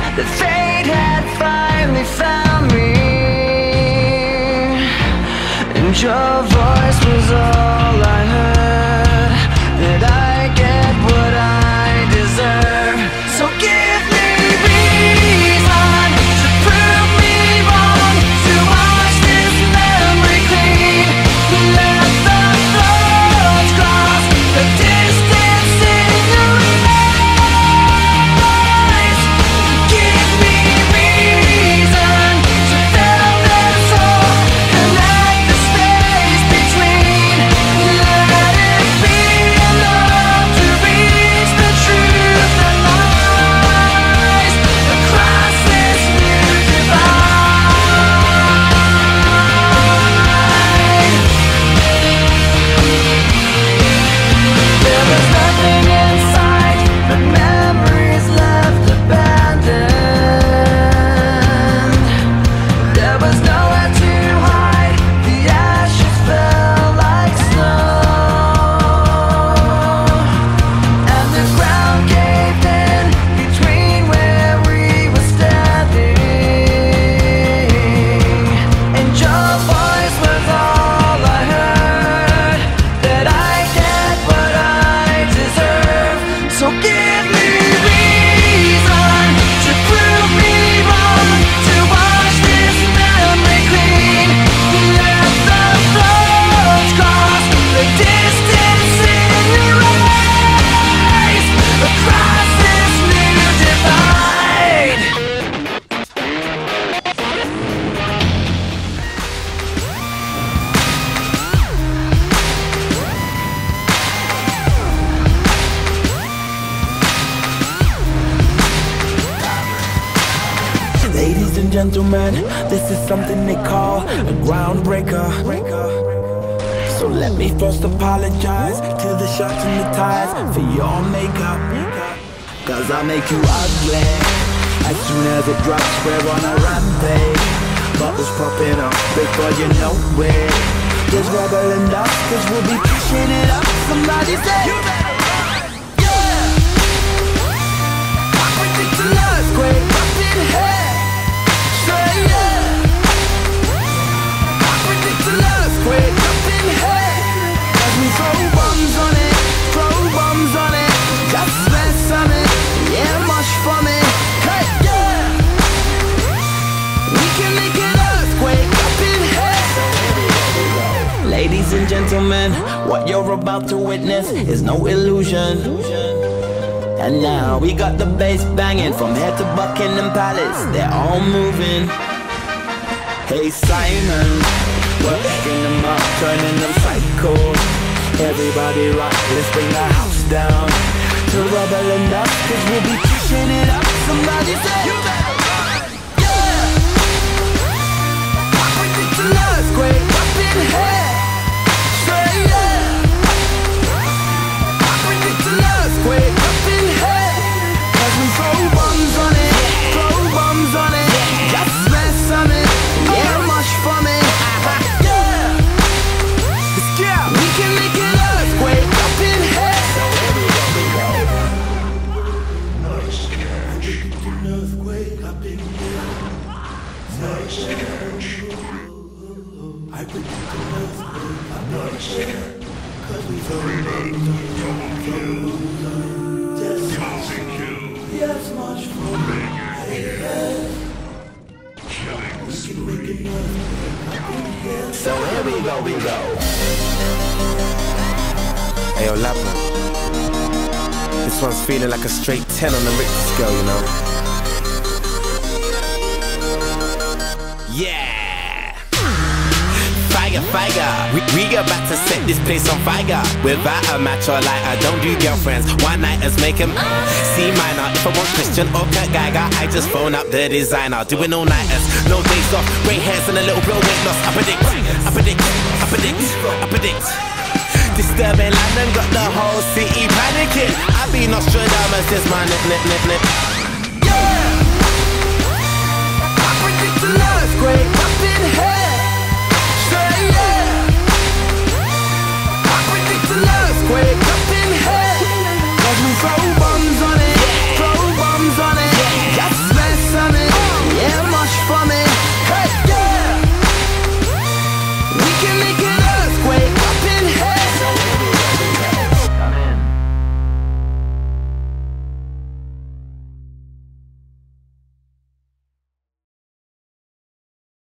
that fate had finally found me, and your voice was all I heard, that I get what I deserve. So give me reason to prove me wrong, to wash this memory clean. Let the thoughts cross the distance in your eyes. Give me reason to fill this hole, connect the space between. Let it be enough to reach the truth that lies across this new divide. There was nothing inside but memories left abandoned. There was nowhere to hide, the ashes fell like snow, and the ground caved in between where we were standing, and your voice was all I heard, that I get what I deserve. So give me reason to prove me wrong, to wash this memory clean. Let the thoughts cross the distance in your eyes across this new divide. Ladies and gentlemen, this is something they call a groundbreaker. So let me first apologize to the shirts and the ties for your makeup, cause I make you ugly as soon as it drops. We're on a rampage, bubbles popping up before you know it. There's rubber and dust, cause we'll be pushing it up. Somebody say you better run, yeah. I predict an earthquake up in here. Say yeah. I predict an earthquake up in here. As we throw bombs on it, throw bombs on it, just mess on it, yeah, mush from it. Hey, yeah. We can make an earthquake up in here. Ladies and gentlemen, what you're about to witness is no illusion. And now we got the bass banging from here to Buckingham Palace. They're all moving. Hey Simon, we're picking them up, turning them psycho. Everybody rock, let's bring the house down to rubble and dust, cause we'll be pushing it up. Somebody say you better run, yeah. I predict an earthquake up in here. Say yeah. I predict an earthquake up in here. Cause we throw bombs on it, throw bombs on it, just mess on it, yeah, mush from it. Yeah. Let's go. We can make an earthquake up in here. So everywhere we go. Nice catch. An earthquake up in here. Nice catch. I predict an earthquake. Nice catch. Cause we throw bombs on it. Yes, much for me. So here we go, Hey yo, Lapper. This one's feeling like a straight 10 on the Richter scale, you know? Yeah! Fire, we about to set this place on fire. Without a match or lighter, don't do girlfriends. One-nighters make them C minor. If I want Christian or Kurt Geiger, I just phone up the designer. Doing all-nighters, no days off, grey hairs and a little bit of weight loss. I predict. Disturbing London got the whole city panicking. I be Nostradamus, this man, nip. yeah. I predict an earthquake up in here.